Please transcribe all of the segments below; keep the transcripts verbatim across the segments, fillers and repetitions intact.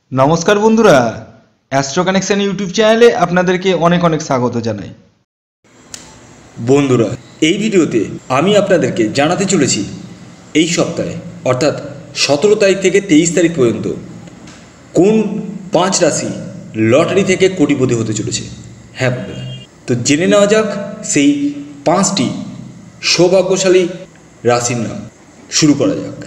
নমস্কার বন্ধুরা, astro connection YouTube চ্যানেলে আপনাদেরকে অনেক অনেক স্বাগত জানাই। বন্ধুরা, এই ভিডিওতে আমি আপনাদেরকে জানাতে চলেছি এই সপ্তাহে অর্থাৎ সতেরো তারিখ থেকে তেইশ তারিখ পর্যন্ত কোন পাঁচ রাশি লটারি থেকে কোটিপতি হতে চলেছে। হ্যাঁ বন্ধুরা, তো জেনে নেওয়া যাক সেই পাঁচটি সৌভাগ্যশালী রাশির নাম। শুরু করা যাক।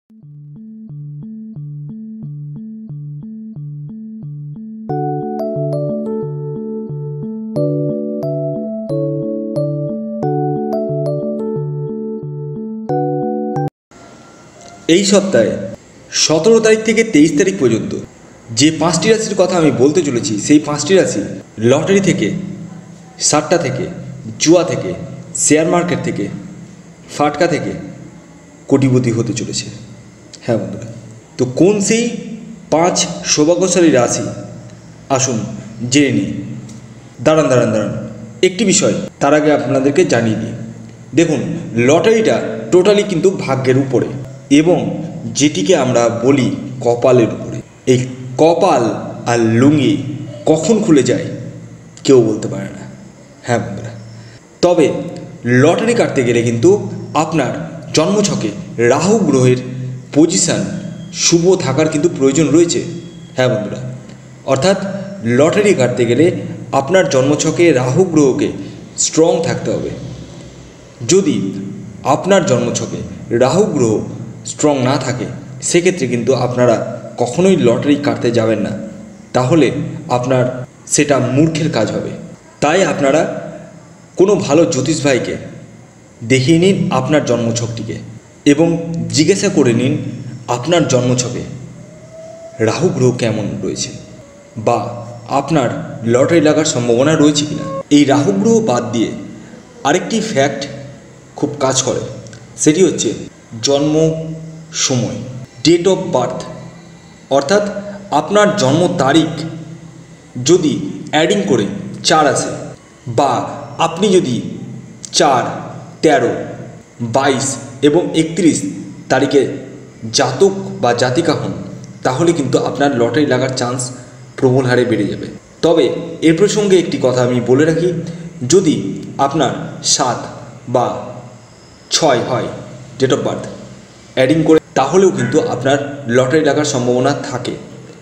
এই সপ্তাহে সতেরো তারিখ থেকে তেইশ তারিখ পর্যন্ত যে পাঁচটি রাশির কথা আমি বলতে চলেছি, সেই পাঁচটি রাশি লটারি থেকে, সাট্টা থেকে, জুয়া থেকে, শেয়ার মার্কেট থেকে, ফাটকা থেকে কোটিপতি হতে চলেছে। হ্যাঁ বন্ধুরা, তো কোন সেই পাঁচ সৌভাগ্যশালী রাশি আসুন জেনে নিই। দাঁড়ান দাঁড়ান দাঁড়ান একটি বিষয় তার আগে আপনাদেরকে জানিয়ে দিই। দেখুন, লটারিটা টোটালি কিন্তু ভাগ্যের উপরে এবং যেটিকে আমরা বলি কপালের উপরে। এই কপাল আর লুঙ্গি কখন খুলে যায় কেউ বলতে পারে না। হ্যাঁ বন্ধুরা, তবে লটারি কাটতে গেলে কিন্তু আপনার জন্মছকে রাহু গ্রহের পজিশান শুভ থাকার কিন্তু প্রয়োজন রয়েছে। হ্যাঁ বন্ধুরা, অর্থাৎ লটারি কাটতে গেলে আপনার জন্মছকে রাহু গ্রহকে স্ট্রং থাকতে হবে। যদি আপনার জন্মছকে রাহু গ্রহ স্ট্রং না থাকে, সেক্ষেত্রে কিন্তু আপনারা কখনোই লটারি কাটতে যাবেন না, তাহলে আপনার সেটা মূর্খের কাজ হবে। তাই আপনারা কোনো ভালো জ্যোতিষ ভাইকে দেখিয়ে নিন আপনার জন্মছকটিকে এবং জিজ্ঞাসা করে নিন আপনার জন্মছকে রাহু গ্রহ কেমন রয়েছে বা আপনার লটারি লাগার সম্ভাবনা রয়েছে কিনা। এই রাহু গ্রহ বাদ দিয়ে আরেকটি ফ্যাক্ট খুব কাজ করে, সেটি হচ্ছে জন্ম সময়, ডেট অফ বার্থ, অর্থাৎ আপনার জন্ম তারিখ যদি অ্যাডিং করে চার আসে বা আপনি যদি চার, তেরো, বাইশ এবং একত্রিশ তারিখে জাতক বা জাতিকা হন, তাহলে কিন্তু আপনার লটারি লাগার চান্স প্রবল হারে বেড়ে যাবে। তবে এর প্রসঙ্গে একটি কথা আমি বলে রাখি, যদি আপনার সাত বা ছয় হয় ডেট অফ বার্থ অ্যাডিং করে, তাহলেও কিন্তু আপনার লটারি লাগার সম্ভাবনা থাকে।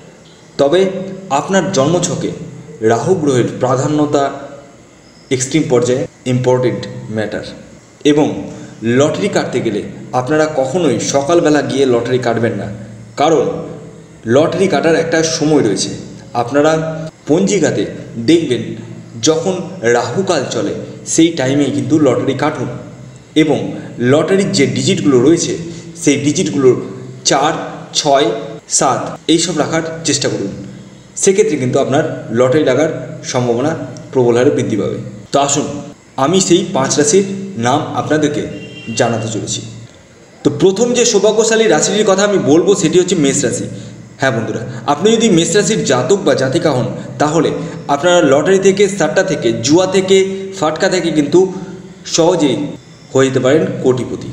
তবে আপনার জন্মছকে রাহু গ্রহের প্রাধান্যতা এক্সট্রিম পর্যায়ে ইম্পর্টেন্ট ম্যাটার। এবং লটারি কাটতে গেলে আপনারা কখনোই সকালবেলা গিয়ে লটারি কাটবেন না, কারণ লটারি কাটার একটা সময় রয়েছে। আপনারা পঞ্জিকাতে দেখবেন যখন রাহুকাল চলে সেই টাইমেই কিন্তু লটারি কাটুন এবং লটারির যে ডিজিটগুলো রয়েছে সেই ডিজিটগুলোর চার, ছয়, সাত এইসব রাখার চেষ্টা করুন। সেক্ষেত্রে কিন্তু আপনার লটারি লাগার সম্ভাবনা প্রবল হারে বৃদ্ধি পাবে। তো আসুন আমি সেই পাঁচ রাশির নাম আপনাদেরকে জানাতে চলেছি। তো প্রথম যে সৌভাগ্যশালী রাশিটির কথা আমি বলবো সেটি হচ্ছে মেষ রাশি। হ্যাঁ বন্ধুরা, আপনি যদি মেষ রাশির জাতক বা জাতিকা হন, তাহলে আপনারা লটারি থেকে, সাট্টা থেকে, জুয়া থেকে, ফাটকা থেকে কিন্তু সহজেই হয়ে যেতে পারেন কোটিপতি।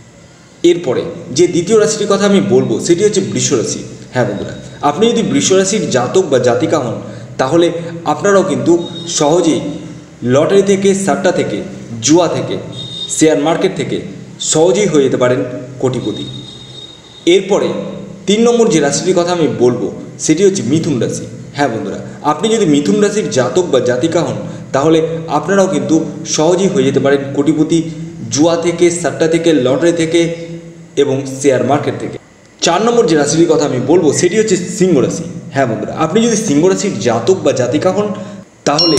এরপরে যে দ্বিতীয় রাশিটির কথা আমি বলবো সেটি হচ্ছে বৃষ রাশি। হ্যাঁ বন্ধুরা, আপনি যদি বৃষ রাশির জাতক বা জাতিকা হন, তাহলে আপনারাও কিন্তু সহজেই লটারি থেকে, সাট্টা থেকে, জুয়া থেকে, শেয়ার মার্কেট থেকে সহজেই হয়ে যেতে পারেন কোটিপতি। এরপরে তিন নম্বর যে রাশিটির কথা আমি বলবো সেটি হচ্ছে মিথুন রাশি। হ্যাঁ বন্ধুরা, আপনি যদি মিথুন রাশির জাতক বা জাতিকা হন, তাহলে আপনারাও কিন্তু সহজেই হয়ে যেতে পারেন কোটিপতি জুয়া থেকে, সাট্টা থেকে, লটারি থেকে এবং শেয়ার মার্কেট থেকে। চার নম্বর যে রাশিটির কথা আমি বলবো সেটি হচ্ছে সিংহ রাশি। হ্যাঁ বন্ধুরা, আপনি যদি সিংহ রাশির জাতক বা জাতিকা হন, তাহলে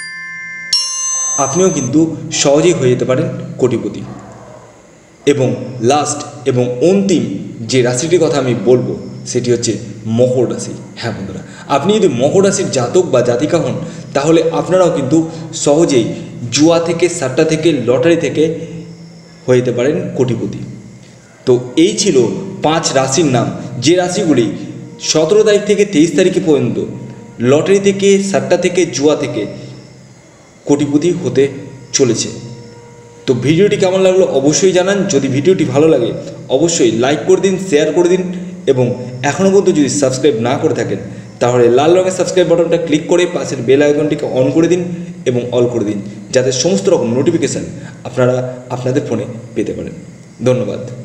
আপনিও কিন্তু সহজেই হয়ে যেতে পারেন কোটিপতি। এবং লাস্ট এবং অন্তিম যে রাশিটির কথা আমি বলবো সেটি হচ্ছে মকর রাশি। হ্যাঁ বন্ধুরা, আপনি যদি মকর রাশির জাতক বা জাতিকা হন, তাহলে আপনারাও কিন্তু সহজেই জুয়া থেকে, সাট্টা থেকে, লটারি থেকে হয়ে যেতে পারেন কোটিপতি। তো এই ছিল পাঁচ রাশির নাম, যে রাশিগুলি সতেরো তারিখ থেকে তেইশ তারিখে পর্যন্ত লটারি থেকে, সাট্টা থেকে, জুয়া থেকে কোটিপতি হতে চলেছে। তো ভিডিওটি কেমন লাগলো অবশ্যই জানান। যদি ভিডিওটি ভালো লাগে অবশ্যই লাইক করে দিন, শেয়ার করে দিন এবং এখনও পর্যন্ত যদি সাবস্ক্রাইব না করে থাকেন তাহলে লাল রঙের সাবস্ক্রাইব বাটনটা ক্লিক করে পাশের বেল আইকনটিকে অন করে দিন এবং অল করে দিন, যাতে সমস্ত রকম নোটিফিকেশান আপনারা আপনাদের ফোনে পেতে পারেন। ধন্যবাদ।